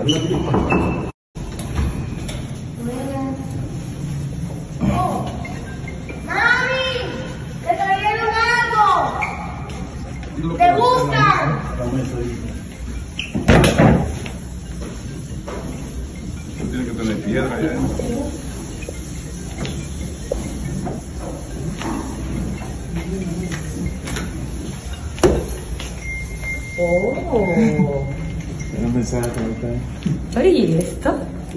Oh, ¡mami! ¡Te trajeron algo! ¡Te buscan! Tiene que tener piedra ya. Oh. Era un mensaje para usted. ¿Y esto?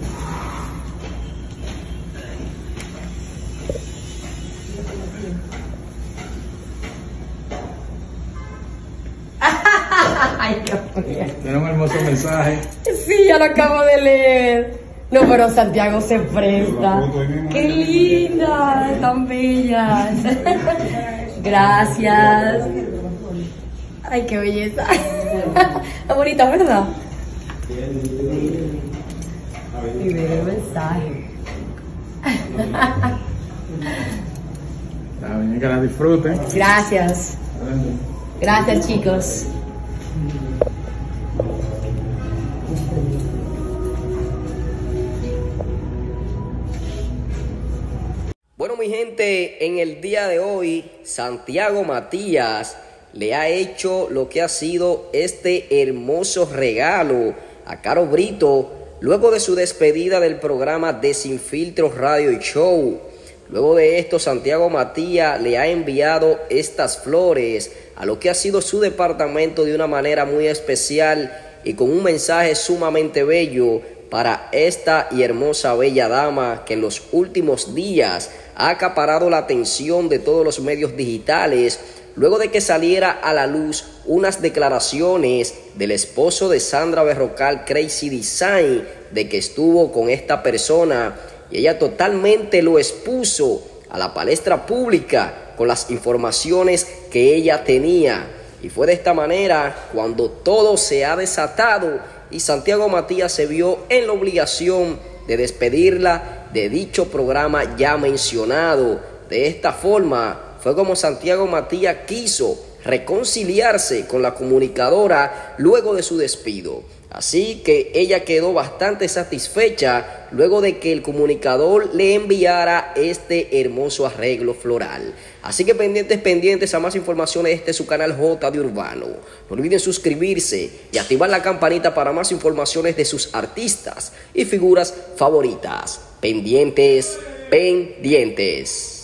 Ay, Dios mío. Era un hermoso mensaje. Sí, ya lo acabo de leer. No, pero Santiago se presta. ¡Qué linda! Tan bellas. Gracias. Ay, qué belleza. Está bonita, ¿verdad? Y ver el mensaje. Está bien, que la disfruten. Gracias. Gracias, chicos. Bueno, mi gente, en el día de hoy, Santiago Matías le ha hecho lo que ha sido este hermoso regalo a Caro Brito luego de su despedida del programa de Sin Filtro Radio y Show. Luego de esto, Santiago Matías le ha enviado estas flores a lo que ha sido su departamento de una manera muy especial y con un mensaje sumamente bello para esta y hermosa bella dama que en los últimos días ha acaparado la atención de todos los medios digitales luego de que saliera a la luz unas declaraciones del esposo de Sandra Berrocal, Crazy Design, de que estuvo con esta persona y ella totalmente lo expuso a la palestra pública con las informaciones que ella tenía. Y fue de esta manera cuando todo se ha desatado y Santiago Matías se vio en la obligación de despedirla de dicho programa ya mencionado. De esta forma fue como Santiago Matías quiso reconciliarse con la comunicadora luego de su despido. Así que ella quedó bastante satisfecha luego de que el comunicador le enviara este hermoso arreglo floral. Así que pendientes a más informaciones. Este es su canal J de Urbano. No olviden suscribirse y activar la campanita para más informaciones de sus artistas y figuras favoritas. Pendientes.